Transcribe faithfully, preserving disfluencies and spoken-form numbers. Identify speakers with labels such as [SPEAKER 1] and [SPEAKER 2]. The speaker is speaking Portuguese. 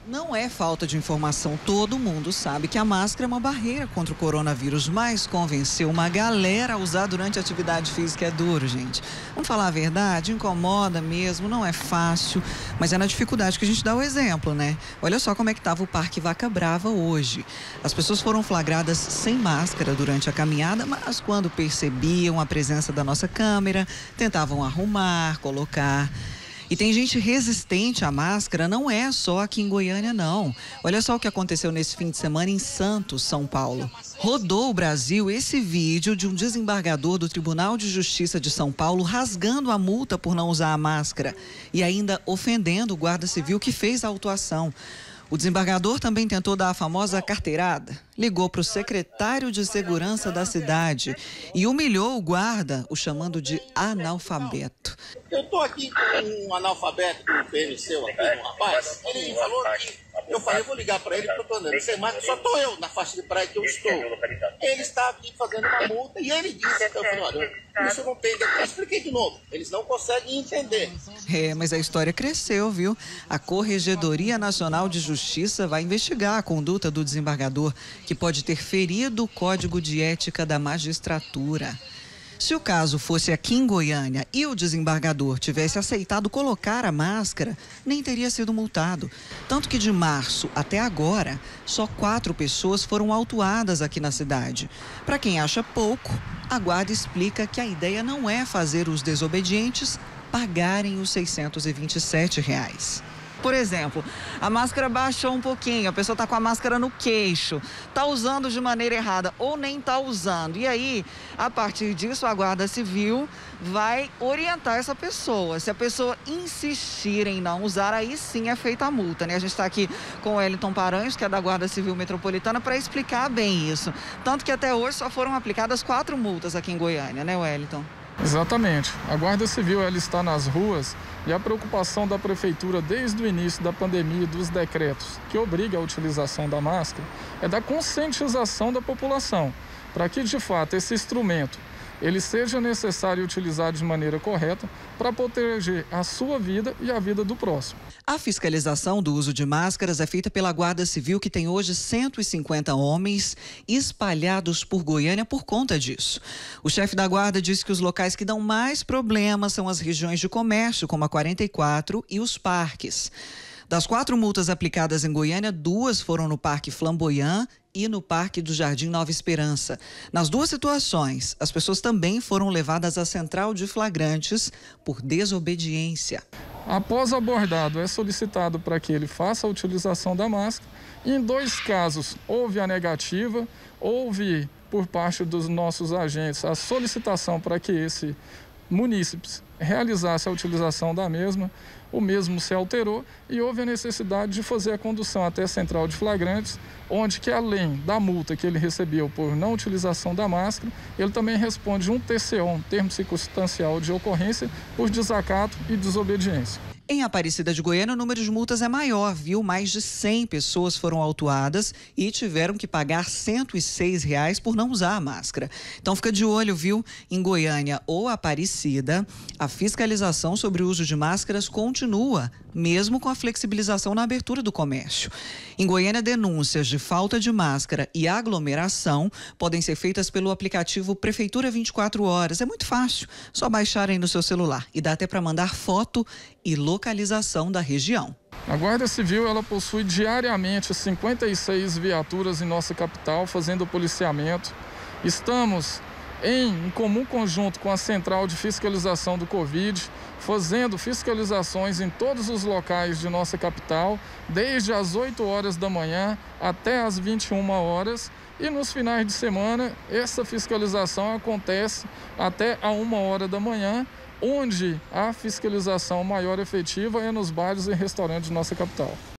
[SPEAKER 1] Não é falta de informação, todo mundo sabe que a máscara é uma barreira contra o coronavírus, mas convencer uma galera a usar durante a atividade física é duro, gente. Vamos falar a verdade, incomoda mesmo, não é fácil, mas é na dificuldade que a gente dá o exemplo, né? Olha só como é que estava o Parque Vaca Brava hoje. As pessoas foram flagradas sem máscara durante a caminhada, mas quando percebiam a presença da nossa câmera, tentavam arrumar, colocar. E tem gente resistente à máscara, não é só aqui em Goiânia, não. Olha só o que aconteceu nesse fim de semana em Santos, São Paulo. Rodou o Brasil esse vídeo de um desembargador do Tribunal de Justiça de São Paulo rasgando a multa por não usar a máscara e ainda ofendendo o guarda civil que fez a autuação. O desembargador também tentou dar a famosa carteirada. Ligou para o secretário de segurança da cidade e humilhou o guarda, o chamando de analfabeto.
[SPEAKER 2] Eu estou aqui com um analfabeto do P M seu aqui, um rapaz. Ele falou que... Eu falei, eu vou ligar para ele, porque eu estou andando sem máscara, só estou eu na faixa de praia que eu estou. Ele está aqui fazendo uma multa e ele disse, então eu falei, olha, isso não tem... Eu expliquei de novo, eles não conseguem entender.
[SPEAKER 1] É, mas a história cresceu, viu? A Corregedoria Nacional de Justiça vai investigar a conduta do desembargador, que pode ter ferido o Código de Ética da Magistratura. Se o caso fosse aqui em Goiânia e o desembargador tivesse aceitado colocar a máscara, nem teria sido multado. Tanto que de março até agora, só quatro pessoas foram autuadas aqui na cidade. Para quem acha pouco, a guarda explica que a ideia não é fazer os desobedientes pagarem os seiscentos e vinte e sete reais. Por exemplo, a máscara baixou um pouquinho, a pessoa está com a máscara no queixo, está usando de maneira errada ou nem está usando. E aí, a partir disso, a Guarda Civil vai orientar essa pessoa. Se a pessoa insistir em não usar, aí sim é feita a multa, né? A gente está aqui com o Wellington Paranhos, que é da Guarda Civil Metropolitana, para explicar bem isso. Tanto que até hoje só foram aplicadas quatro multas aqui em Goiânia, né, Wellington?
[SPEAKER 3] Exatamente. A Guarda Civil ela está nas ruas e a preocupação da Prefeitura desde o início da pandemia e dos decretos que obrigam a utilização da máscara é da conscientização da população, para que de fato esse instrumento ele seja necessário utilizar de maneira correta para proteger a sua vida e a vida do próximo.
[SPEAKER 1] A fiscalização do uso de máscaras é feita pela Guarda Civil, que tem hoje cento e cinquenta homens espalhados por Goiânia por conta disso. O chefe da Guarda disse que os locais que dão mais problemas são as regiões de comércio, como a quarenta e quatro, e os parques. Das quatro multas aplicadas em Goiânia, duas foram no Parque Flamboyant e no Parque do Jardim Nova Esperança. Nas duas situações, as pessoas também foram levadas à central de flagrantes por desobediência.
[SPEAKER 3] Após abordado, é solicitado para que ele faça a utilização da máscara. Em dois casos, houve a negativa, houve por parte dos nossos agentes a solicitação para que esse munícipe realizasse a utilização da mesma, o mesmo se alterou e houve a necessidade de fazer a condução até a central de flagrantes, onde que além da multa que ele recebeu por não utilização da máscara, ele também responde um T C O, um termo circunstancial de ocorrência, por desacato e desobediência.
[SPEAKER 1] Em Aparecida de Goiânia, o número de multas é maior, viu? Mais de cem pessoas foram autuadas e tiveram que pagar cento e seis reais por não usar a máscara. Então fica de olho, viu? Em Goiânia ou Aparecida, a fiscalização sobre o uso de máscaras continua, mesmo com a flexibilização na abertura do comércio. Em Goiânia, denúncias de falta de máscara e aglomeração podem ser feitas pelo aplicativo Prefeitura vinte e quatro horas. É muito fácil, só baixar aí no seu celular e dá até para mandar foto e localização da região.
[SPEAKER 3] A Guarda Civil ela possui diariamente cinquenta e seis viaturas em nossa capital fazendo policiamento. Estamos em comum conjunto com a Central de Fiscalização do Covid, fazendo fiscalizações em todos os locais de nossa capital, desde as oito horas da manhã até as vinte e uma horas. E nos finais de semana, essa fiscalização acontece até a uma hora da manhã, onde a fiscalização maior efetiva é nos bares e restaurantes de nossa capital.